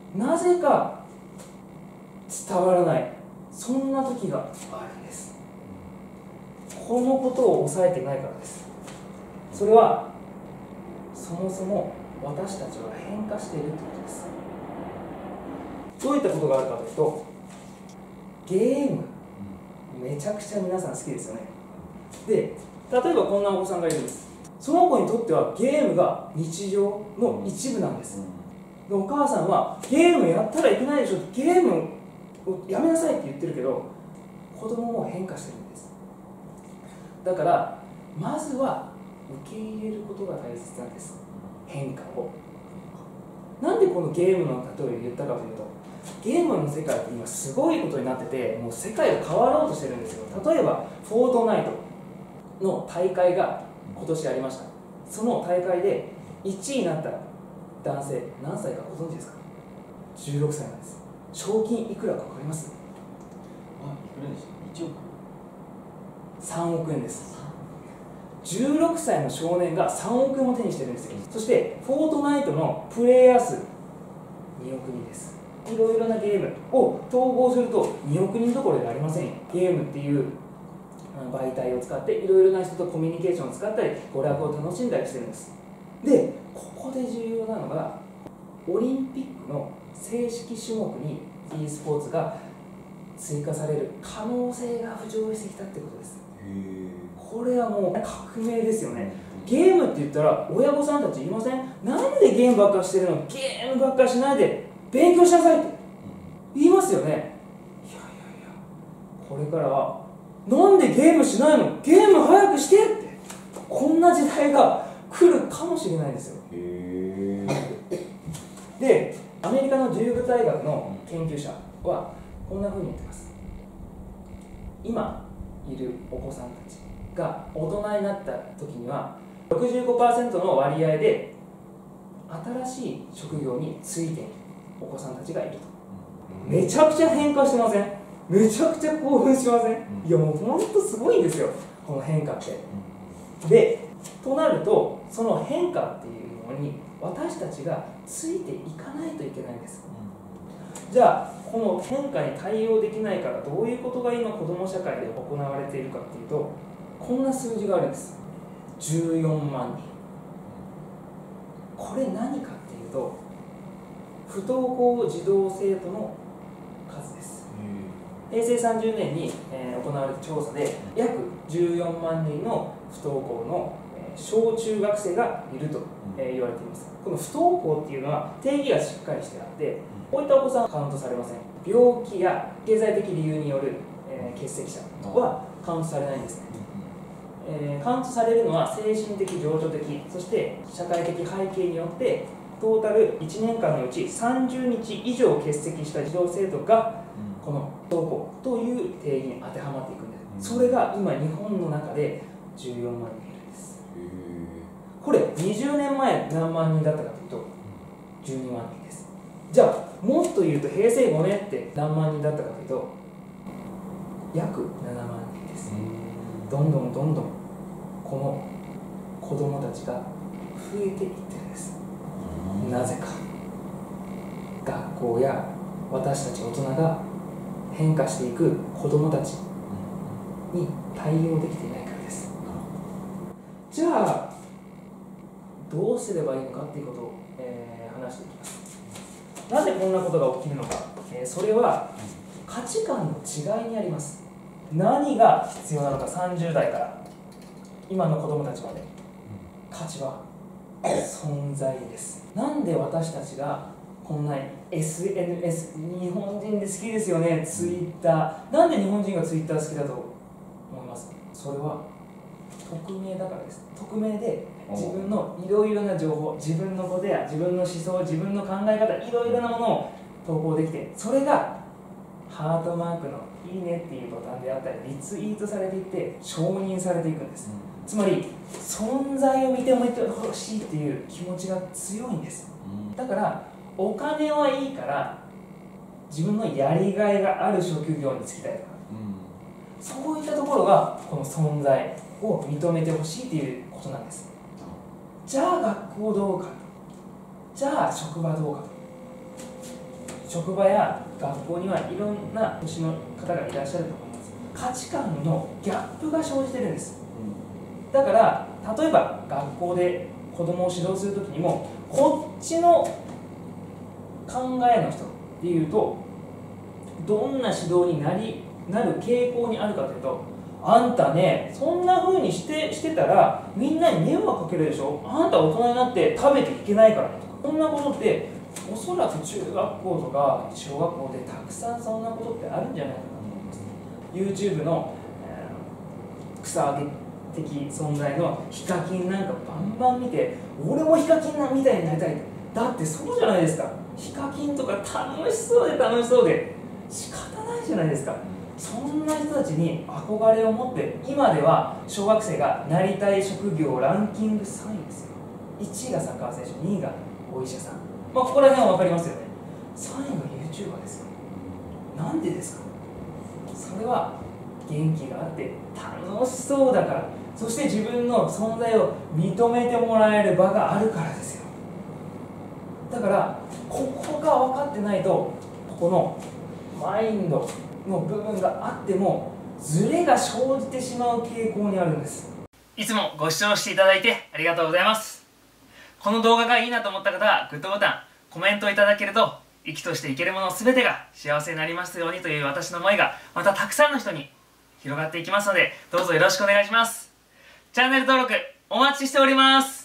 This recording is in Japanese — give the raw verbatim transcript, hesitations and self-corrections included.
なぜか伝わらない、そんな時があるんです。このことを抑えてないからです。それはそもそも私たちは変化しているということです。どういったことがあるかというと、ゲーム、めちゃくちゃ皆さん好きですよね。で、例えばこんなお子さんがいるんです。その子にとってはゲームが日常の一部なんです。で、お母さんはゲームやったらいけないでしょ、ゲームをやめなさいって言ってるけど、子供も変化してるんです。だからまずは受け入れることが大切なんです。変化を。なんでこのゲームの例えを言ったかというと、ゲームの世界って今すごいことになってて、もう世界が変わろうとしてるんですよ。例えばフォートナイトの大会が今年ありました。その大会でいちいになった男性、何歳かご存知ですか？じゅうろくさいなんです。賞金いくらか分かります？ あ、いくらでした？いちおく？ さんおくえんです。じゅうろくさいの少年がさんおくえんを手にしてるんですよ。そしてフォートナイトのプレイヤー数におくにんです。いろいろなゲームを統合するとにおくにんどころではありませんよ。ゲームっていう媒体を使っていろいろな人とコミュニケーションを使ったり娯楽を楽しんだりしてるんです。で、ここで重要なのが、オリンピックの正式種目に e スポーツが追加される可能性が浮上してきたってことです。これはもう革命ですよね。ゲームって言ったら親御さんたち言いません？なんでゲームばっかしてるの？ゲームばっかしないで勉強しなさいって言いますよね。いやいやいや、これからはなんでゲームしないの？ゲーム早くしてって、こんな時代が来るかもしれないんですよ。へー。で、アメリカのデューク大学の研究者はこんなふうに言ってます。今いるお子さんたちが大人になった時には ろくじゅうごパーセント の割合で新しい職業についているお子さんたちがいると。めちゃくちゃ変化してません？めちゃくちゃ興奮しません？いや、もうほんとすごいんですよ、この変化って。で、となるとその変化っていうのに私たちがついていかないといけないんです。じゃあこの変化に対応できないからどういうことが今子ども社会で行われているかっていうと、こんな数字があるんです。じゅうよんまんにん。これ何かっていうと、不登校児童生徒の数です。へいせいさんじゅうねんに、えー、行われた調査で約じゅうよんまんにんの不登校の、えー、小中学生がいると、えー、言われています。この不登校っていうのは定義がしっかりしてあって、こういったお子さんはカウントされません。病気や経済的理由による、えー、欠席者はカウントされないんですね。えー、カウントされるのは精神的、情緒的、そして社会的背景によってトータルいちねんかんのうちさんじゅうにち以上欠席した児童生徒がこの不登校という定義に当てはまっていくんです。それが今日本の中でじゅうよんまんにんいるんです。これにじゅうねんまえ何万人だったかというとじゅうにまんにんです。じゃあもっと言うとへいせいごねんって何万人だったかというと約ななまんにんです。どんどんどんどんこの子どもたちが増えていってるんです。なぜか、学校や私たち大人が変化していく子どもたちに対応できていないからです。じゃあどうすればいいのかっていうことを、えー、話していきます。なぜこんなことが起きるのか、えー、それは価値観の違いにあります。何が必要なのか、さんじゅうだいから今の子どもたちまで。価値は存在です。なんで私たちがこんな エスエヌエス、日本人で好きですよね、ツイッター。なんで日本人がツイッター好きだと思いますか？それは匿名だからです。匿名で自分のいろいろな情報、自分のことや自分の思想、自分の考え方、いろいろなものを投稿できて、それがハートマークのいいねっていうボタンであったりリツイートされていって承認されていくんです。つまり存在を認めてほしいっていう気持ちが強いんです。だからお金はいいから自分のやりがいがある職業に就きたいとか、そういったところがこの存在を認めてほしいっていうことなんです。じゃあ学校どうか、じゃあ職場どうかと、 職場や学校にはいろんな年の方がいらっしゃると思います。価値観のギャップが生じてるんです。だから例えば学校で子供を指導するときにも、こっちの考えの人でいうとどんな指導になりなる傾向にあるかというと、あんたね、そんな風にしてしてたらみんなに迷惑かけるでしょ、あんた大人になって食べていけないからねとか、そんなことっておそらく中学校とか小学校でたくさんそんなことってあるんじゃないかなと思います。 YouTube の、えー、草上げ的存在のヒカキンなんかバンバン見て、俺もヒカキンなみたいになりたい、だってそうじゃないですか。ヒカキンとか楽しそうで楽しそうで仕方ないじゃないですか。そんな人たちに憧れを持って、今では小学生がなりたい職業ランキングさんいですよ。いちいがサッカー選手、にいがお医者さん、まあここら辺は分かりますよね。さんいが YouTuber ですよ。なんでですか。それは元気があって楽しそうだから、そして自分の存在を認めてもらえる場があるからですよ。だからここが分かってないと、ここのマインドの部分があってもズレが生じてしまう傾向にあるんです。いつもご視聴していただいてありがとうございます。この動画がいいなと思った方はグッドボタン、コメントいただけると、生きとしていけるもの全てが幸せになりますようにという私の思いがまたたくさんの人に広がっていきますので、どうぞよろしくお願いします。チャンネル登録お待ちしております。